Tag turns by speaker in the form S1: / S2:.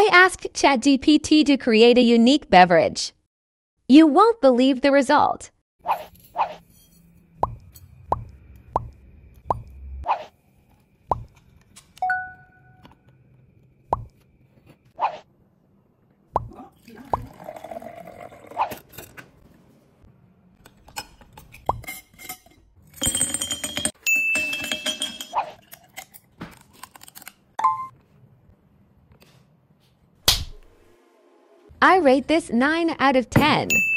S1: I asked ChatGPT to create a unique beverage. You won't believe the result. I rate this 9 out of 10.